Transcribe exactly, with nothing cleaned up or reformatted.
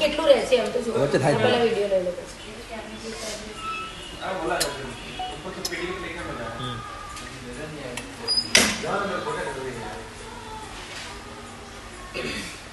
કેટલું રહેશે એમ તો જો વચ્ચે થાય પહેલા વિડિયો લઈ લો પછી આ બોલા ઉપર તો પીડીએફ લેके મજા હમ જાઓ મેં ફોટો કરી